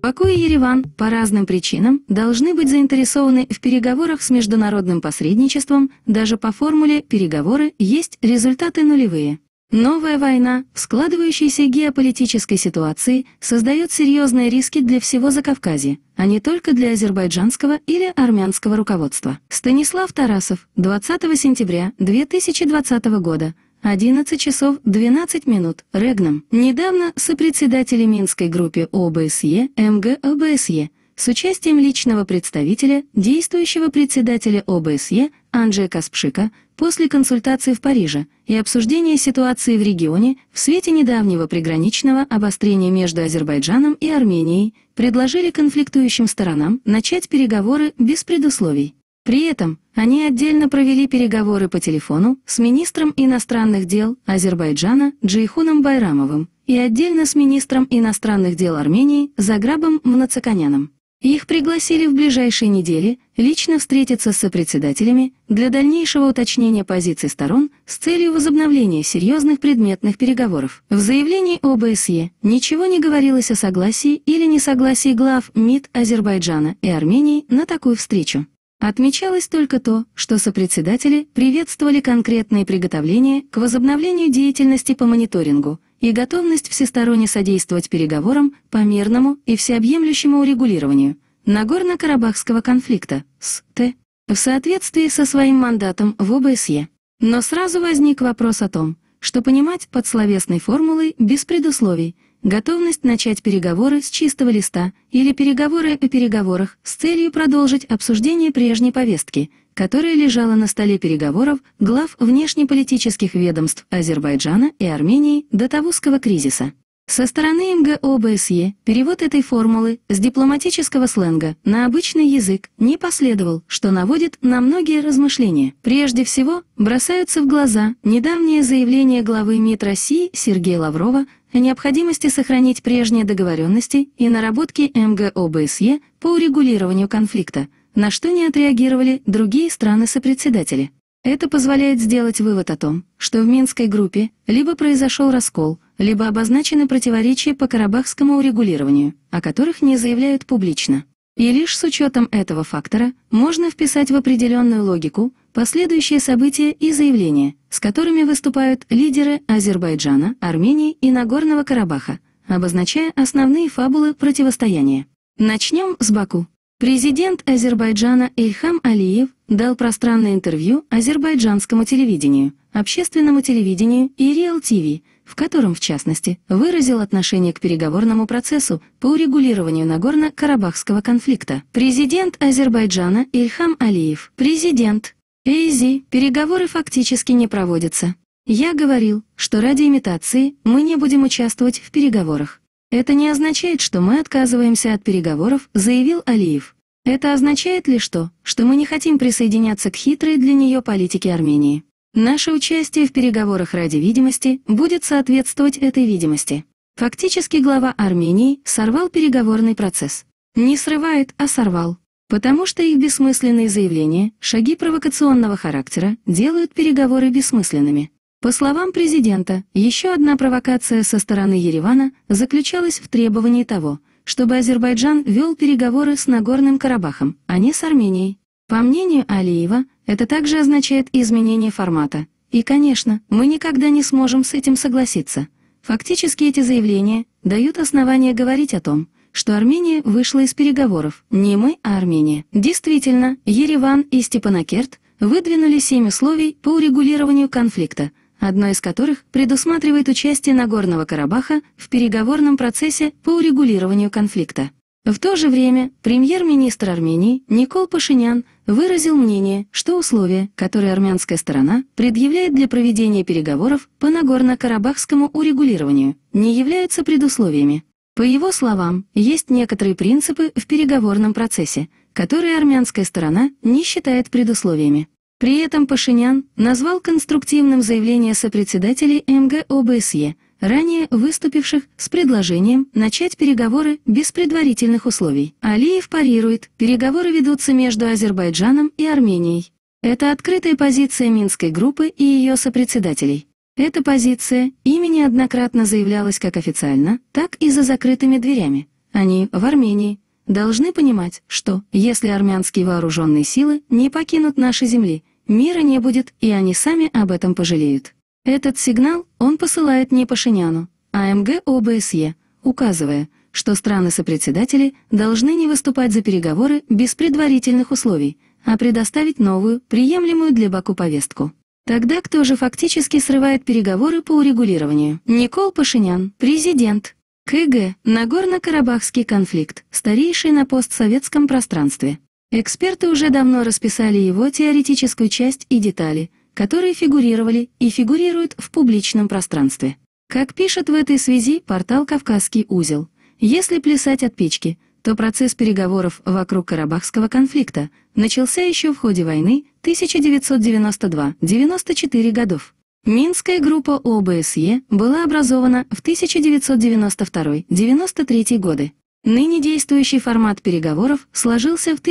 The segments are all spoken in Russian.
Баку и Ереван по разным причинам должны быть заинтересованы в переговорах с международным посредничеством, даже по формуле «переговоры есть результаты нулевые». Новая война в складывающейся геополитической ситуации создает серьезные риски для всего Закавказья, а не только для азербайджанского или армянского руководства. Станислав Тарасов, 20 сентября 2020 года, 11 часов 12 минут, Регном. Недавно сопредседатели Минской группе ОБСЕ, МГ-ОБСЕ, с участием личного представителя, действующего председателя ОБСЕ Анджея Каспшика, после консультации в Париже и обсуждения ситуации в регионе в свете недавнего приграничного обострения между Азербайджаном и Арменией, предложили конфликтующим сторонам начать переговоры без предусловий. При этом они отдельно провели переговоры по телефону с министром иностранных дел Азербайджана Джейхуном Байрамовым и отдельно с министром иностранных дел Армении Заграбом Мнацаканяном. Их пригласили в ближайшие недели лично встретиться с сопредседателями для дальнейшего уточнения позиций сторон с целью возобновления серьезных предметных переговоров. В заявлении ОБСЕ ничего не говорилось о согласии или несогласии глав МИД Азербайджана и Армении на такую встречу. Отмечалось только то, что сопредседатели приветствовали конкретные приготовления к возобновлению деятельности по мониторингу и готовность всесторонне содействовать переговорам по мирному и всеобъемлющему урегулированию Нагорно-Карабахского конфликта СТ в соответствии со своим мандатом в ОБСЕ. Но сразу возник вопрос о том, что понимать под словесной формулой без предусловий готовность начать переговоры с чистого листа или переговоры о переговорах с целью продолжить обсуждение прежней повестки, которая лежала на столе переговоров глав внешнеполитических ведомств Азербайджана и Армении до Тавузского кризиса. Со стороны МГ-ОБСЕ перевод этой формулы с дипломатического сленга на обычный язык не последовал, что наводит на многие размышления. Прежде всего, бросаются в глаза недавнее заявление главы МИД России Сергея Лаврова о необходимости сохранить прежние договоренности и наработки МГ-ОБСЕ по урегулированию конфликта, на что не отреагировали другие страны-сопредседатели. Это позволяет сделать вывод о том, что в Минской группе либо произошел раскол, либо обозначены противоречия по карабахскому урегулированию, о которых не заявляют публично. И лишь с учетом этого фактора можно вписать в определенную логику последующие события и заявления, с которыми выступают лидеры Азербайджана, Армении и Нагорного Карабаха, обозначая основные фабулы противостояния. Начнем с Баку. Президент Азербайджана Ильхам Алиев дал пространное интервью азербайджанскому телевидению, общественному телевидению и Реал ТВ, в котором, в частности, выразил отношение к переговорному процессу по урегулированию Нагорно-Карабахского конфликта. Президент Азербайджана Ильхам Алиев. Президент. Переговоры фактически не проводятся. Я говорил, что ради имитации мы не будем участвовать в переговорах. Это не означает, что мы отказываемся от переговоров, заявил Алиев. Это означает лишь то, что мы не хотим присоединяться к хитрой для нее политике Армении. Наше участие в переговорах ради видимости будет соответствовать этой видимости. Фактически глава Армении сорвал переговорный процесс. Не срывает, а сорвал. Потому что их бессмысленные заявления, шаги провокационного характера делают переговоры бессмысленными. По словам президента, еще одна провокация со стороны Еревана заключалась в требовании того, чтобы Азербайджан вел переговоры с Нагорным Карабахом, а не с Арменией. По мнению Алиева, это также означает изменение формата. И, конечно, мы никогда не сможем с этим согласиться. Фактически эти заявления дают основание говорить о том, что Армения вышла из переговоров, не мы, а Армения. Действительно, Ереван и Степанакерт выдвинули 7 условий по урегулированию конфликта, одно из которых предусматривает участие Нагорного Карабаха в переговорном процессе по урегулированию конфликта. В то же время премьер-министр Армении Никол Пашинян выразил мнение, что условия, которые армянская сторона предъявляет для проведения переговоров по Нагорно-Карабахскому урегулированию, не являются предусловиями. По его словам, есть некоторые принципы в переговорном процессе, которые армянская сторона не считает предусловиями. При этом Пашинян назвал конструктивным заявление сопредседателей МГ-ОБСЕ, ранее выступивших с предложением начать переговоры без предварительных условий. Алиев парирует, переговоры ведутся между Азербайджаном и Арменией. Это открытая позиция Минской группы и ее сопредседателей. Эта позиция ими неоднократно заявлялась как официально, так и за закрытыми дверями. они в Армении, должны понимать, что, если армянские вооруженные силы не покинут наши земли, мира не будет, и они сами об этом пожалеют. Этот сигнал он посылает не Пашиняну, а МГ ОБСЕ, указывая, что страны-сопредседатели должны не выступать за переговоры без предварительных условий, а предоставить новую, приемлемую для Баку повестку. Тогда кто же фактически срывает переговоры по урегулированию? Никол Пашинян, президент. КГ. Нагорно-Карабахский конфликт, старейший на постсоветском пространстве. Эксперты уже давно расписали его теоретическую часть и детали, которые фигурировали и фигурируют в публичном пространстве. Как пишет в этой связи портал «Кавказский узел», если плясать от печки, то процесс переговоров вокруг Карабахского конфликта начался еще в ходе войны 1992-94 годов. Минская группа ОБСЕ была образована в 1992-93 годы. Ныне действующий формат переговоров сложился в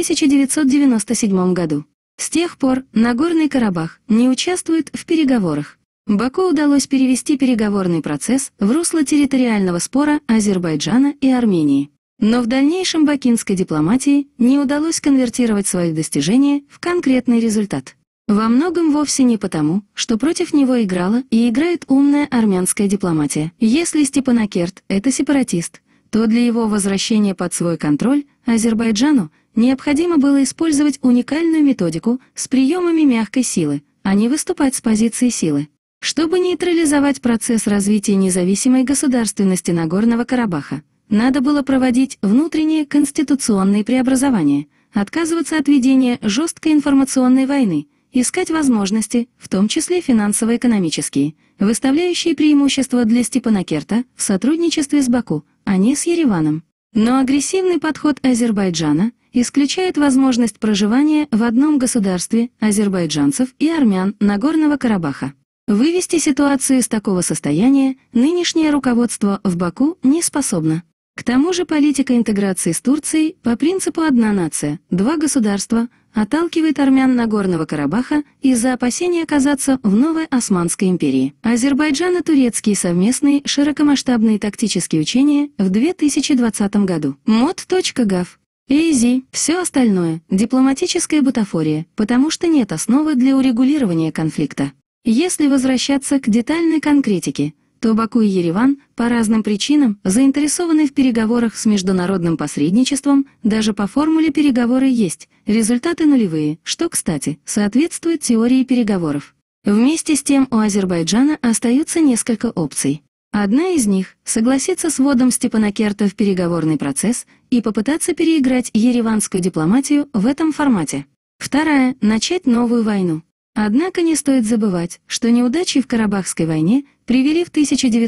1997 году. С тех пор Нагорный Карабах не участвует в переговорах. Баку удалось перевести переговорный процесс в русло территориального спора Азербайджана и Армении. Но в дальнейшем бакинской дипломатии не удалось конвертировать свои достижения в конкретный результат. Во многом вовсе не потому, что против него играла и играет умная армянская дипломатия. Если Степанакерт – это сепаратист, то для его возвращения под свой контроль Азербайджану необходимо было использовать уникальную методику с приемами мягкой силы, а не выступать с позиции силы. Чтобы нейтрализовать процесс развития независимой государственности Нагорного Карабаха, надо было проводить внутренние конституционные преобразования, отказываться от ведения жесткой информационной войны, искать возможности, в том числе финансово-экономические, выставляющие преимущества для Степанакерта в сотрудничестве с Баку, а не с Ереваном. Но агрессивный подход Азербайджана исключает возможность проживания в одном государстве азербайджанцев и армян Нагорного Карабаха. Вывести ситуацию из такого состояния нынешнее руководство в Баку не способно. К тому же политика интеграции с Турцией по принципу «одна нация, два государства» отталкивает армян Нагорного Карабаха из-за опасения оказаться в новой Османской империи. Азербайджано-турецкие совместные широкомасштабные тактические учения в 2020 году. mod.gov. ЭИЗИ. Все остальное – дипломатическая бутафория, потому что нет основы для урегулирования конфликта. Если возвращаться к детальной конкретике, то Баку и Ереван по разным причинам заинтересованы в переговорах с международным посредничеством, даже по формуле переговоры есть, результаты нулевые, что, кстати, соответствует теории переговоров. Вместе с тем у Азербайджана остаются несколько опций. Одна из них – согласиться с вводом Степанакерта в переговорный процесс и попытаться переиграть ереванскую дипломатию в этом формате. Вторая – начать новую войну. Однако не стоит забывать, что неудачи в Карабахской войне привели в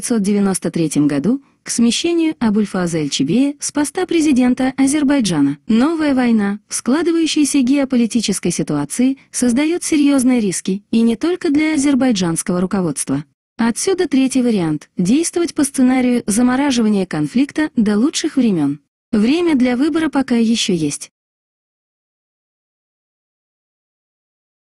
1993 году к смещению Абульфаза Эльчебея с поста президента Азербайджана. Новая война в складывающейся геополитической ситуации создает серьезные риски, и не только для азербайджанского руководства. Отсюда третий вариант – действовать по сценарию замораживания конфликта до лучших времен. Время для выбора пока еще есть.